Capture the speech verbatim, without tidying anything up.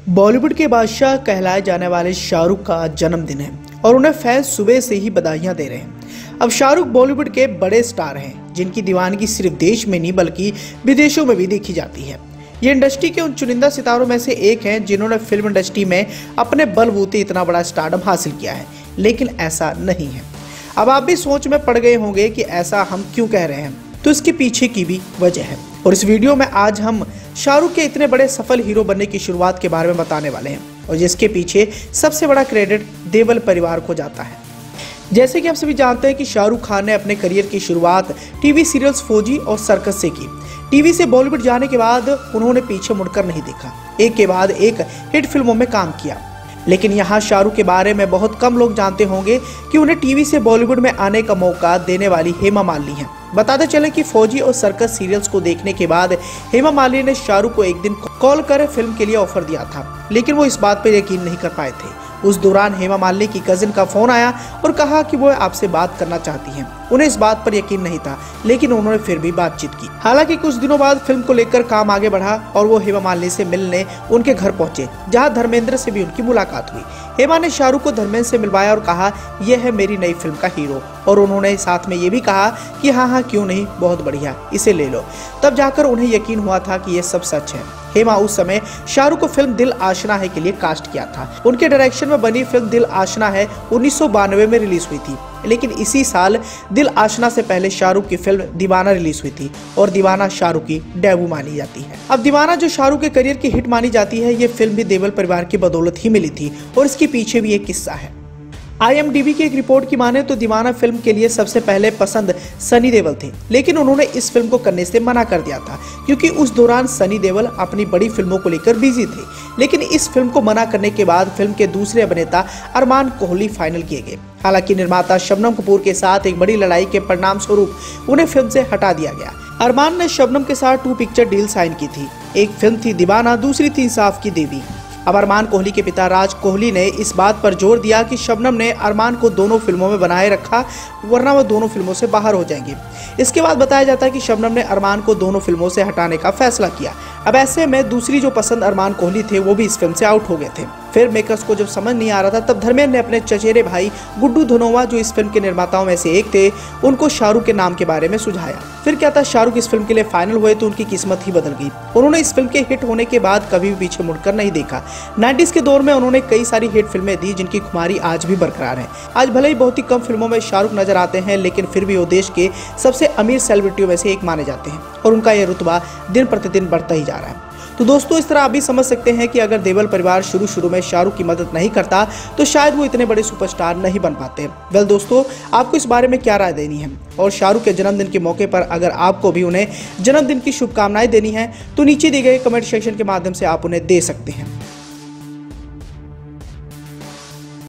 बॉलीवुड के बादशाह कहलाए जाने वाले शाहरुख का जन्मदिन है और उन्हें फैंस सुबह से ही बधाइयां दे रहे हैं। अब शाहरुख बॉलीवुड के बड़े स्टार हैं जिनकी दीवानगी सिर्फ देश में नहीं बल्कि विदेशों में भी देखी जाती है। ये इंडस्ट्री के उन चुनिंदा सितारों में से एक हैं जिन्होंने फिल्म इंडस्ट्री में अपने बलबूते इतना बड़ा स्टारडम हासिल किया है, लेकिन ऐसा नहीं है। अब आप भी सोच में पड़ गए होंगे कि ऐसा हम क्यों कह रहे हैं, तो इसके पीछे की भी वजह है और इस वीडियो में आज हम शाहरुख के इतने बड़े सफल हीरो बनने की शुरुआत के बारे में बताने वाले हैं और जिसके पीछे सबसे बड़ा क्रेडिट देवल परिवार को जाता है। जैसे कि आप सभी जानते हैं कि शाहरुख खान ने अपने करियर की शुरुआत टीवी सीरियल्स फौजी और सर्कस से की। टीवी से बॉलीवुड जाने के बाद उन्होंने पीछे मुड़कर नहीं देखा, एक के बाद एक हिट फिल्मों में काम किया। लेकिन यहाँ शाहरुख के बारे में बहुत कम लोग जानते होंगे कि उन्हें टीवी से बॉलीवुड में आने का मौका देने वाली हेमा मालिनी है। बताते चले कि फौजी और सर्कस सीरियल्स को देखने के बाद हेमा मालिनी ने शाहरुख को एक दिन कॉल कर फिल्म के लिए ऑफर दिया था, लेकिन वो इस बात पर यकीन नहीं कर पाए थे। उस दौरान हेमा मालिनी की कजिन का फोन आया और कहा कि वो आपसे बात करना चाहती हैं। उन्हें इस बात पर यकीन नहीं था, लेकिन उन्होंने फिर भी बातचीत की। हालांकि कुछ दिनों बाद फिल्म को लेकर काम आगे बढ़ा और वो हेमा मालिनी से मिलने उनके घर पहुंचे, जहां धर्मेंद्र से भी उनकी मुलाकात हुई। हेमा ने शाहरुख को धर्मेंद्र से मिलवाया और कहा यह है मेरी नई फिल्म का हीरो, और उन्होंने साथ में ये भी कहा कि हाँ हाँ क्यों नहीं, बहुत बढ़िया, इसे ले लो। तब जाकर उन्हें यकीन हुआ था कि यह सब सच है। हेमा उस समय शाहरुख को फिल्म दिल आशना है के लिए कास्ट किया था। उनके डायरेक्शन में बनी फिल्म दिल आशना है उन्नीस सौ बानवे में रिलीज हुई थी, लेकिन इसी साल दिल आशना से पहले शाहरुख की फिल्म दीवाना रिलीज हुई थी और दीवाना शाहरुख की डेब्यू मानी जाती है। अब दीवाना जो शाहरुख के करियर की हिट मानी जाती है, ये फिल्म भी देवल परिवार की बदौलत ही मिली थी और इसके पीछे भी एक किस्सा है। आई एम डी बी की एक रिपोर्ट की माने तो दीवाना फिल्म के लिए सबसे पहले पसंद सनी देओल थे, लेकिन उन्होंने इस फिल्म को करने से मना कर दिया था क्योंकि उस दौरान सनी देओल अपनी बड़ी फिल्मों को लेकर बिजी थे। लेकिन इस फिल्म को मना करने के बाद फिल्म के दूसरे अभिनेता अरमान कोहली फाइनल किए गए। हालांकि निर्माता शबनम कपूर के साथ एक बड़ी लड़ाई के परिणाम स्वरूप उन्हें फिल्म से हटा दिया गया। अरमान ने शबनम के साथ टू पिक्चर डील साइन की थी। एक फिल्म थी दीवाना, दूसरी थी इंसाफ की देवी। अब अरमान कोहली के पिता राज कोहली ने इस बात पर जोर दिया कि शबनम ने अरमान को दोनों फिल्मों में बनाए रखा, वरना वो दोनों फिल्मों से बाहर हो जाएंगे। इसके बाद बताया जाता है कि शबनम ने अरमान को दोनों फिल्मों से हटाने का फैसला किया। अब ऐसे में दूसरी जो पसंद अरमान कोहली थे वो भी इस फिल्म से आउट हो गए थे। फिर मेकर्स को जब समझ नहीं आ रहा था, तब धर्मेंद्र ने अपने चचेरे भाई गुड्डू धनोवा, जो इस फिल्म के निर्माताओं में से एक थे, उनको शाहरुख के नाम के बारे में सुझाया। फिर क्या था, शाहरुख इस फिल्म के लिए फाइनल हुए तो उनकी किस्मत ही बदल गई। उन्होंने इस फिल्म के हिट होने के बाद कभी भी पीछे मुड़कर नहीं देखा। नाइन्टीज के दौर में उन्होंने कई सारी हिट फिल्में दी जिनकी खुमारी आज भी बरकरार है। आज भले ही बहुत ही कम फिल्मों में शाहरुख नजर आते हैं, लेकिन फिर भी वो देश के सबसे अमीर सेलिब्रिटियों में से एक माने जाते हैं और उनका यह रुतबा दिन प्रतिदिन बढ़ता ही जा रहा है। तो दोस्तों, इस तरह आप भी समझ सकते हैं कि अगर देवल परिवार शुरू शुरू में शाहरुख की मदद नहीं करता तो शायद वो इतने बड़े सुपरस्टार नहीं बन पाते। वेल दोस्तों, आपको इस बारे में क्या राय देनी है? और शाहरुख के जन्मदिन के मौके पर अगर आपको भी उन्हें जन्मदिन की शुभकामनाएं देनी है तो नीचे दिए गए कमेंट सेक्शन के माध्यम से आप उन्हें दे सकते हैं।